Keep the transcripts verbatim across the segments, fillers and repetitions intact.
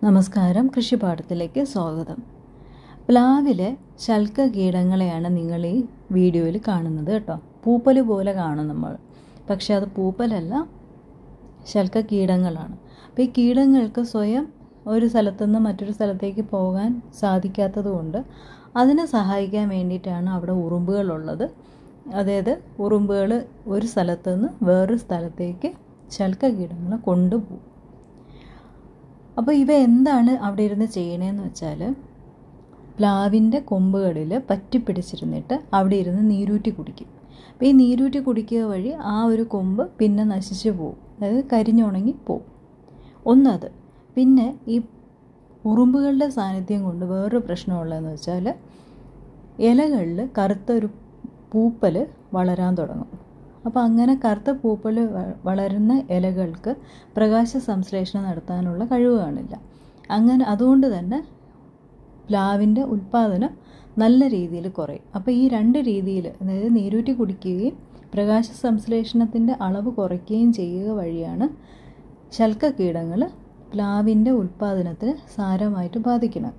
നമസ്കാരം, കൃഷിപാഠത്തിലേക്ക് സ്വാഗതം. പ്ലാവിലെ ശൽക്ക കീടങ്ങളെയാണ് നിങ്ങൾ ഈ വീഡിയോയിൽ കാണുന്നത് കേട്ടോ. പൂപ്പൽ പോലെ കാണും നമ്മൾ, പക്ഷേ അത് പൂപ്പലല്ല, ശൽക്ക കീടങ്ങളാണ്. അപ്പോൾ ഈ കീടങ്ങൾക്ക് സ്വയം ഒരു സ്ഥലത്തുനിന്ന് മറ്റൊരു സ്ഥലത്തേക്ക് പോകാൻ സാധിക്കാത്തത് കൊണ്ട് അതിനെ സഹായിക്കാൻ വേണ്ടിയിട്ടാണ് അവിടെ ഉറുമ്പുകളുള്ളത്. അതായത് ഉറുമ്പുകൾ ഒരു സ്ഥലത്തുനിന്ന് വേറൊരു സ്ഥലത്തേക്ക് ശൽക്ക കീടങ്ങളെ കൊണ്ടുപോകും. അപ്പോൾ ഇവ എന്താണ് അവിടെ ഇരുന്ന് ചെയ്യണതെന്ന് വെച്ചാൽ, പ്ലാവിൻ്റെ കൊമ്പുകളിൽ പറ്റിപ്പിടിച്ചിരുന്നിട്ട് അവിടെ ഇരുന്ന് നീരൂറ്റി കുടിക്കും. അപ്പോൾ ഈ നീരൂറ്റി കുടിക്കുക വഴി ആ ഒരു കൊമ്പ് പിന്നെ നശിച്ചു പോകും, അതായത് കരിഞ്ഞുണങ്ങി പോവും. ഒന്നത്. പിന്നെ ഈ ഉറുമ്പുകളുടെ സാന്നിധ്യം കൊണ്ട് വേറൊരു പ്രശ്നമുള്ളതെന്ന് വെച്ചാൽ, ഇലകളിൽ കറുത്തൊരു പൂപ്പൽ വളരാൻ തുടങ്ങും. അപ്പോൾ അങ്ങനെ കറുത്ത പൂപ്പൽ വളരുന്ന ഇലകൾക്ക് പ്രകാശ സംശ്ലേഷണം നടത്താനുള്ള കഴിവ് കാണില്ല. അങ്ങനെ അതുകൊണ്ട് തന്നെ പ്ലാവിൻ്റെ ഉൽപ്പാദനം നല്ല രീതിയിൽ കുറയും. അപ്പോൾ ഈ രണ്ട് രീതിയിൽ, അതായത് നീരൂറ്റി കുടിക്കുകയും പ്രകാശ സംശ്ലേഷണത്തിൻ്റെ അളവ് കുറയ്ക്കുകയും ചെയ്യുക വഴിയാണ് ശൽക്ക കീടങ്ങൾ പ്ലാവിൻ്റെ ഉൽപ്പാദനത്തിന് സാരമായിട്ട് ബാധിക്കുന്നത്.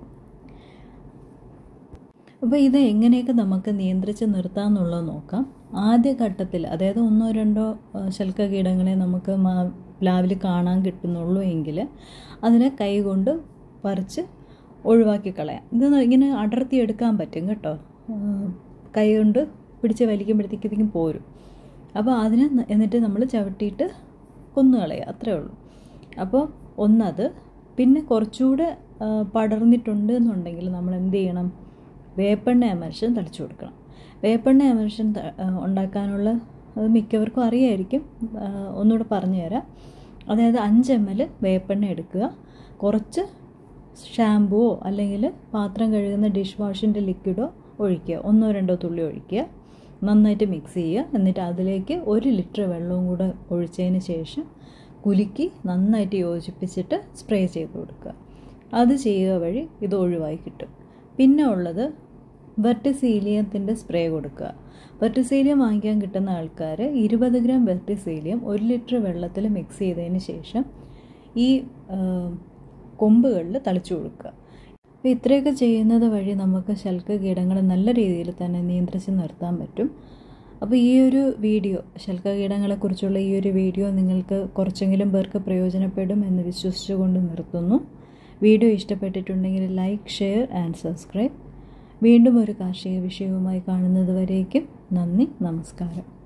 അപ്പോൾ ഇത് എങ്ങനെയൊക്കെ നമുക്ക് നിയന്ത്രിച്ച് നിർത്താമെന്നുള്ളത് നോക്കാം. ആദ്യഘട്ടത്തിൽ, അതായത് ഒന്നോ രണ്ടോ ശൽക്ക കീടങ്ങളെ നമുക്ക് പ്ലാവിൽ കാണാൻ കിട്ടുന്നുള്ളൂ എങ്കിൽ അതിനെ കൈകൊണ്ട് പറിച്ച് ഒഴിവാക്കി കളയാം. ഇത് ഇങ്ങനെ അടർത്തിയെടുക്കാൻ പറ്റും കേട്ടോ. കൈ കൊണ്ട് പിടിച്ച് വലിക്കുമ്പോഴത്തേക്കും പോരും. അപ്പോൾ അതിനെ എന്നിട്ട് നമ്മൾ ചവിട്ടിയിട്ട് കൊന്നു കളയുക, അത്രേ ഉള്ളൂ. അപ്പോൾ ഒന്നത്. പിന്നെ കുറച്ചുകൂടെ പടർന്നിട്ടുണ്ട് എന്നുണ്ടെങ്കിൽ നമ്മൾ എന്ത് ചെയ്യണം? വേപ്പെണ്ണ എമൽഷൻ തളിച്ചു കൊടുക്കണം. വേപ്പെണ്ണ എമൽഷൻ ഉണ്ടാക്കാനുള്ള അത് മിക്കവർക്കും അറിയായിരിക്കും, ഒന്നുകൂടെ പറഞ്ഞു തരാം. അതായത് അഞ്ച് എം എൽ വേപ്പെണ്ണ എടുക്കുക, കുറച്ച് ഷാമ്പുവോ അല്ലെങ്കിൽ പാത്രം കഴുകുന്ന ഡിഷ് വാഷിൻ്റെ ലിക്വിഡോ ഒഴിക്കുക, ഒന്നോ രണ്ടോ തുള്ളി ഒഴിക്കുക, നന്നായിട്ട് മിക്സ് ചെയ്യുക. എന്നിട്ട് അതിലേക്ക് ഒരു ലിറ്റർ വെള്ളവും കൂടെ ഒഴിച്ചതിന് ശേഷം കുലുക്കി നന്നായിട്ട് യോജിപ്പിച്ചിട്ട് സ്പ്രേ ചെയ്ത് കൊടുക്കുക. അത് ചെയ്യുക വഴി ഇത് ഒഴിവായി കിട്ടും. പിന്നെ ഉള്ളത് വെർട്ടിസീലിയത്തിൻ്റെ സ്പ്രേ കൊടുക്കുക. വെർട്ടിസീലിയം വാങ്ങിക്കാൻ കിട്ടുന്ന ആൾക്കാർ ഇരുപത് ഗ്രാം വെർട്ടിസീലിയം ഒരു ലിറ്റർ വെള്ളത്തിൽ മിക്സ് ചെയ്തതിന് ശേഷം ഈ കൊമ്പുകളിൽ തളിച്ചു കൊടുക്കുക. അപ്പോൾ ഇത്രയൊക്കെ ചെയ്യുന്നത് വഴി നമുക്ക് ശൽക്ക കീടങ്ങളെ നല്ല രീതിയിൽ തന്നെ നിയന്ത്രിച്ച് നിർത്താൻ പറ്റും. അപ്പോൾ ഈ ഒരു വീഡിയോ, ശൽക്ക കീടങ്ങളെക്കുറിച്ചുള്ള ഈ ഒരു വീഡിയോ നിങ്ങൾക്ക് കുറച്ചെങ്കിലും പേർക്ക് പ്രയോജനപ്പെടും എന്ന് വിശ്വസിച്ചുകൊണ്ട് നിർത്തുന്നു. വീഡിയോ ഇഷ്ടപ്പെട്ടിട്ടുണ്ടെങ്കിൽ ലൈക്ക്, ഷെയർ ആൻഡ് സബ്സ്ക്രൈബ്. വീണ്ടും ഒരു കാർഷിക വിഷയവുമായി കാണുന്നത് വരേക്കും നന്ദി, നമസ്കാരം.